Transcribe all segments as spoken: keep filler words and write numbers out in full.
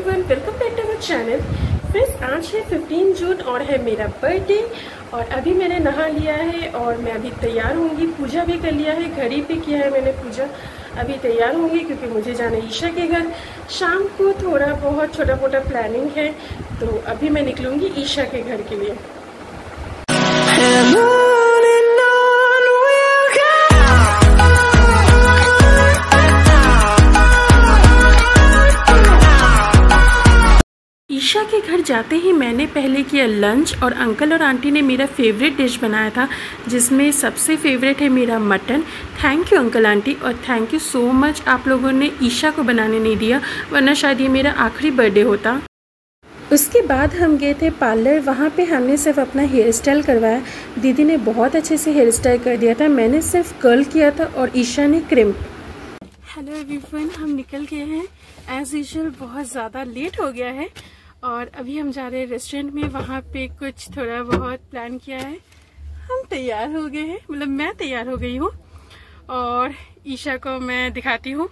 Everyone, welcome back to our channel. Friends, आज है fifteen जून और है मेरा बर्थडे। और अभी मैंने नहा लिया है और मैं अभी तैयार होंगी। पूजा भी कर लिया है, घड़ी पे किया है मैंने पूजा। अभी तैयार होंगी क्योंकि मुझे जाना है ईशा के घर। शाम को थोड़ा बहुत छोटा मोटा प्लानिंग है, तो अभी मैं निकलूंगी ईशा के घर के लिए। ईशा के घर जाते ही मैंने पहले किया लंच और अंकल और आंटी ने मेरा फेवरेट डिश बनाया था, जिसमें सबसे फेवरेट है मेरा mutton. Thank you uncle aunty, और थैंक यू सो मच आप लोगों ने ईशा को बनाने नहीं दिया, वरना शायद ये मेरा आखिरी बर्थडे होता। उसके बाद हम गए थे पार्लर। वहाँ पे हमने सिर्फ अपना हेयर स्टाइल करवाया। दीदी ने बहुत अच्छे से हेयर स्टाइल कर दिया था, मैंने सिर्फ कर्ल किया था और ईशा ने क्रिम्प। हेलो एवरीवन, हम निकल गए हैं। एज यूजुअल बहुत ज़्यादा लेट हो गया है और अभी हम जा रहे हैं रेस्टोरेंट में। वहाँ पे कुछ थोड़ा बहुत प्लान किया है। हम तैयार हो गए हैं, मतलब मैं तैयार हो गई हूँ और ईशा को मैं दिखाती हूँ।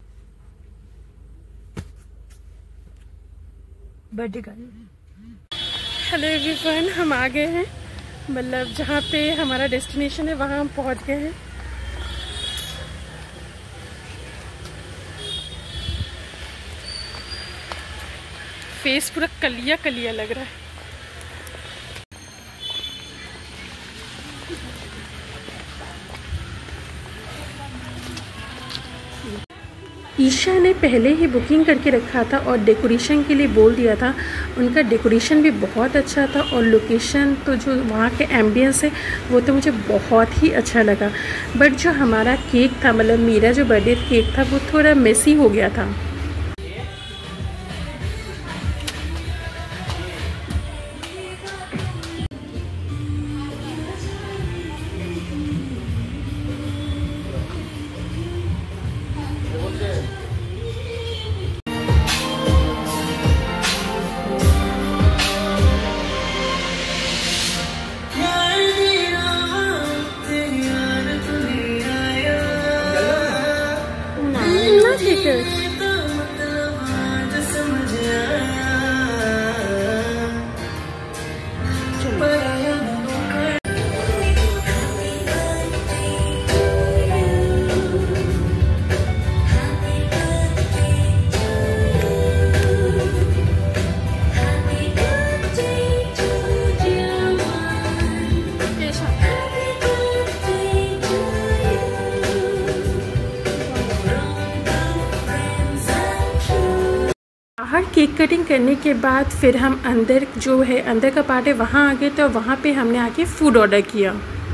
बर्थडे का हेलो एवरीवन, हम आ गए हैं, मतलब जहाँ पे हमारा डेस्टिनेशन है वहाँ हम पहुँच गए हैं। फेस पूरा कलिया कलिया लग रहा है। ईशा ने पहले ही बुकिंग करके रखा था और डेकोरेशन के लिए बोल दिया था। उनका डेकोरेशन भी बहुत अच्छा था और लोकेशन तो जो वहाँ के एम्बियंस है वो तो मुझे बहुत ही अच्छा लगा। बट जो हमारा केक था, मतलब मेरा जो बर्थडे केक था, वो थोड़ा मेसी हो गया था। बाहर केक कटिंग करने के बाद फिर हम अंदर जो है अंदर का पार्ट है वहाँ आ गए थे और वहाँ पे हमने आके फूड ऑर्डर किया।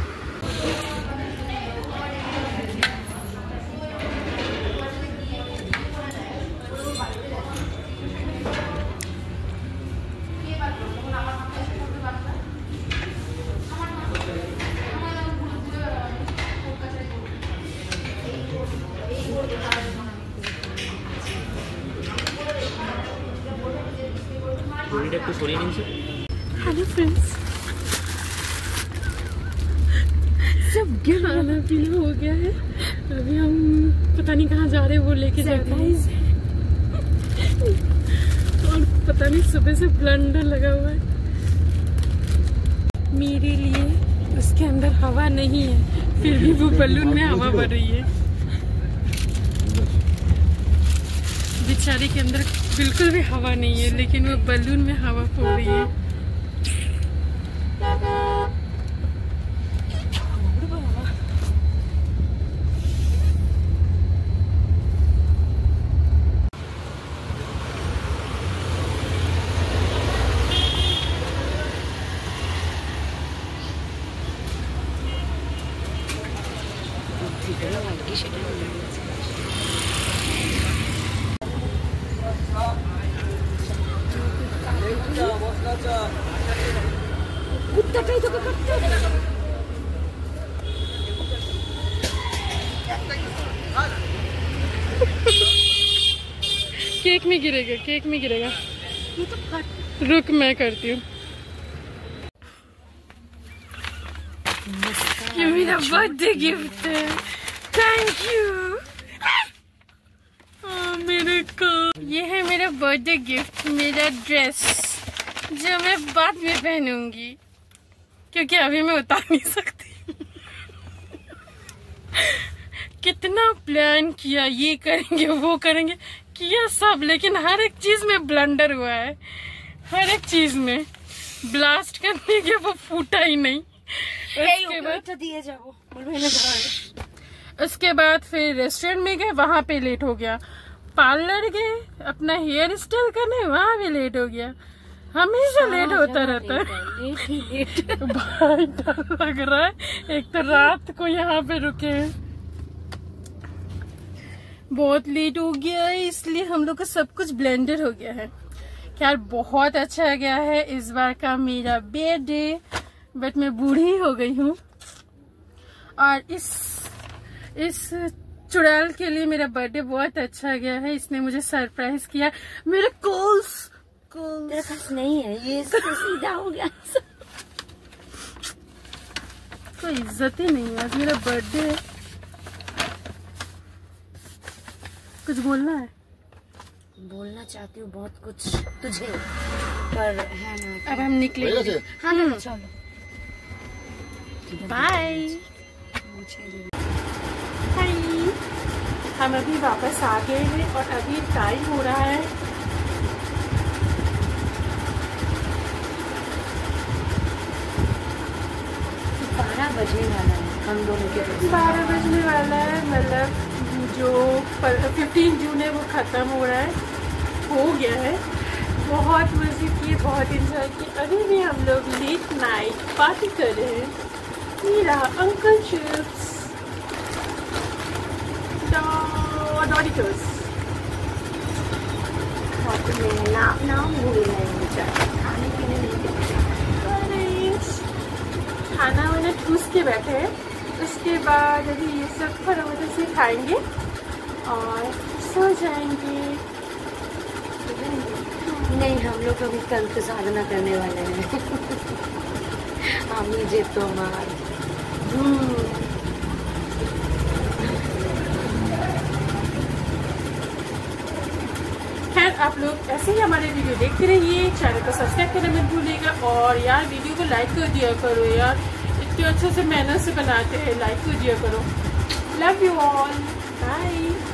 हेलो फ्रेंड्स, सब खाना पीना हो गया है। अभी हम पता नहीं कहाँ जा रहे हैं, वो लेके जाते हैं। और पता नहीं सुबह से ब्लंडर लगा हुआ है मेरे लिए। उसके अंदर हवा नहीं है, फिर भी वो बलून में हवा भर रही है। बेचारी के अंदर बिल्कुल भी हवा नहीं है, लेकिन वो बलून में हवा फूल रही है। केक में गिरेगा, केक में गिरेगा। ये तो फट। रुक, मैं करती हूँ। ये मेरा बर्थडे गिफ्ट है, थैंक यू। मेरे को। ये है मेरा बर्थडे गिफ्ट, मेरा ड्रेस जो मैं बाद में पहनूंगी क्योंकि अभी मैं उतार नहीं सकती। कितना प्लान किया, ये करेंगे वो करेंगे किया सब, लेकिन हर एक चीज में ब्लंडर हुआ है। हर एक चीज में ब्लास्ट करने के वो फूटा ही नहीं। उसके बाद तो दिए जाओ। उसके बाद फिर रेस्टोरेंट में गए, वहां पे लेट हो गया। पार्लर गए अपना हेयर स्टाइल करने, वहां भी लेट हो गया। हमेशा लेट होता रहता है। लेट ही लेट। भाई डर लग रहा है, एक तो रात को यहाँ पे रुके, बहुत लेट हो गया है, इसलिए हम लोग का सब कुछ ब्लेंडर हो गया है। खैर बहुत अच्छा गया है इस बार का मेरा बर्थडे, बट मैं बूढ़ी हो गई हूँ। और इस इस चुड़ैल के लिए मेरा बर्थडे बहुत अच्छा गया है। इसने मुझे सरप्राइज किया। मेरे कोल्स कोल्स पास नहीं है, ये सीधा हो गया। कोई इज्जत ही नहीं है, आज मेरा बर्थडे है। कुछ बोलना है? बोलना चाहती हूँ बहुत कुछ तुझे, पर है ना। अब हम निकलेंगे। हाँ ना, चलो बाय। हाय, हम अभी वापस आ गए हैं और अभी टाइम हो रहा है बारह बजने वाला है। हम दोनों के बारह बजने वाला है, मतलब जो फिफ्टीन जून है वो ख़त्म हो रहा है, हो गया है। बहुत मजे किए, बहुत इंजॉय किए। अभी भी हम लोग लेट नाइट पार्टी कर रहे हैं। ये रहा अंकल चिप्स डॉरिटोस। नाम नाम भूल गए, खाने पीने नहीं, खाना वाना ठूस के बैठे हैं। उसके बाद अभी ये सब फटाफट से खाएंगे और सो जाएंगे। नहीं, हम लोग अभी कल की साधना करने वाले हैं। हम जी तो मार। खैर आप लोग ऐसे ही हमारे वीडियो देखते रहिए, चैनल को सब्सक्राइब करना मत भूलिएगा। और यार वीडियो को लाइक कर दिया करो यार, इतने अच्छे से मेहनत से बनाते हैं, लाइक कर दिया करो। Love you all, bye.